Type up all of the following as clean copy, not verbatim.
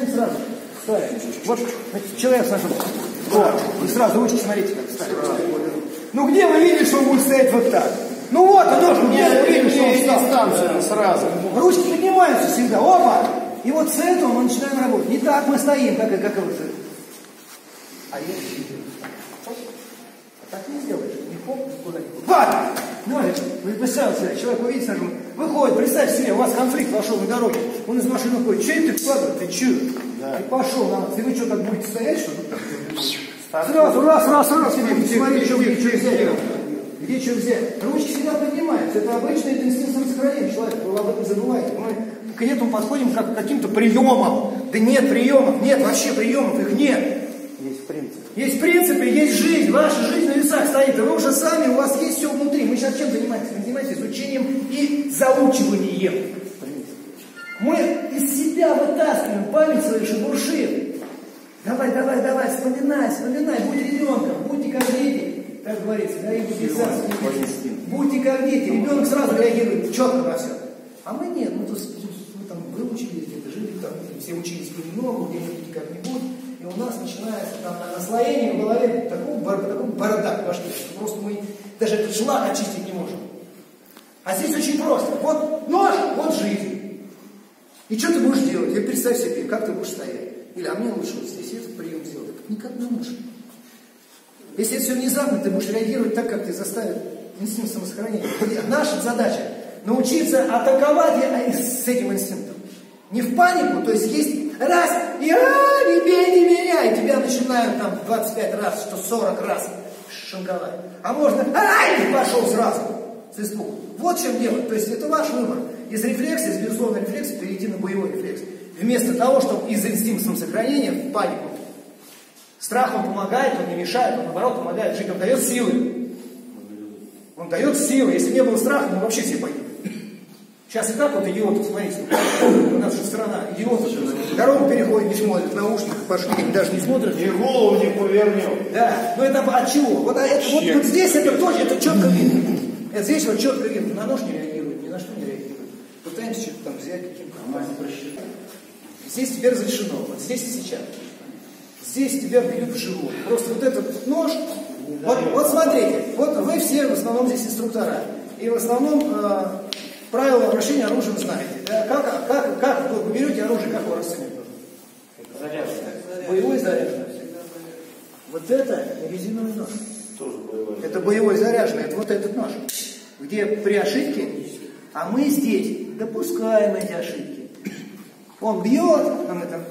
начинаете сразу ставить. Вот человек сажу. Вот. Вы сразу ручки смотрите, как ставить. Ну где вы видите, что он будет стоять вот так? Ну вот, а ножку где вы видите, что он стал? Сразу. Ручки поднимаются всегда. Опа! И вот с этого мы начинаем работать. Не так мы стоим, как вот. А я так не сделаешь. Не хоп, никуда не хоп. Вот! Ну, вы представьте, человек увидит, скажем, выходит, представьте себе, у вас конфликт вошел на дороге, он из машины выходит, че ты вкладываешь, ты че? Да. И пошел на нас, и вы что, так будете стоять, что ли? Сразу, раз, смотри, где что взять. Ручки всегда поднимаются, это обычный инстинкт самосохранения человека, вы об этом забываете. Мы к этому подходим как к каким-то приемам. Да нет приемов, нет вообще приемов, их нет. Есть принципы. Есть принципы, есть жизнь, ваша жизнь на весах стоит, и вы уже сами, у вас есть все внутри. Мы сейчас чем занимаемся? Мы занимаемся изучением и заучиванием. Мы из себя вытаскиваем память своей шебурши. Давай, вспоминай, будь ребенком, будьте как дети, как говорится, да, будьте как дети. Ребенок сразу реагирует четко на все. А мы нет, мы там выучились, где-то жили, там все учились понемногу, где-нибудь как-нибудь. И у нас начинается там наслоение в голове, такой бардак в башке, что просто мы даже этот шлак очистить не можем. А здесь очень просто. Вот нож, вот жизнь. И что ты будешь делать? Я представь себе, как ты будешь стоять. Или, а мне лучше вот здесь этот прием сделать. Никак не можешь. Если это все внезапно, ты будешь реагировать так, как ты заставил инстинкт самосохранения. Наша задача научиться атаковать с этим инстинктом. Не в панику, то есть раз, и не бейте меня, и тебя начинают там 25 раз, 40 раз шинковать. А можно, и пошел сразу с испугом. Вот в чем дело. То есть это ваш выбор. Из рефлекса, из безусловного рефлекса перейти на боевой рефлекс. Вместо того, чтобы из инстинкта самосохранения в панику. Страх он помогает, он не мешает, он наоборот помогает жить, он дает силы. Он дает силы. Если не было страха, мы вообще все погибли. Сейчас и так вот идиоты, смотрите, у нас же страна, идиоты, дорогу переходят, не смотрят, наушники пошли, даже не смотрят. И голову не повернет. Да, но это от чего? Вот здесь это тоже, это четко видно. Это здесь вот четко видно, на нож не реагирует, ни на что не реагирует. Пытаемся что-то там взять каким-то. Здесь тебе разрешено, вот здесь и сейчас. Здесь тебя бьют в живот. Просто вот этот нож, вот смотрите, вот вы все в основном здесь инструктора. И в основном правила обращения оружием знаете. Да? Как вы берете оружие, как вы расцениваете? Заряженное. Боевой заряженный. Вот это резиновый нож. Тоже боевой. Это боевой заряженный, это вот этот нож. Где при ошибке, а мы здесь допускаем эти ошибки. Он бьет, а мы там,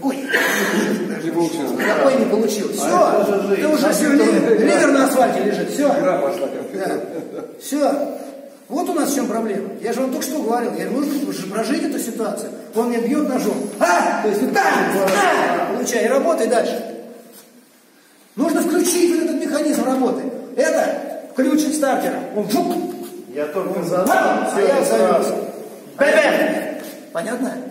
какой не получилось. Все, ты уже все, ливер на асфальте лежит, все. Игра пошла. Да. Все. Вот у нас в чем проблема. Я же вам только что говорил, я нужно прожить эту ситуацию. Он меня бьет ножом. То есть вот так, получай, и работай дальше. Нужно включить вот этот механизм работы. Это ключик стартера. Он Я только а я сразу. Понятно?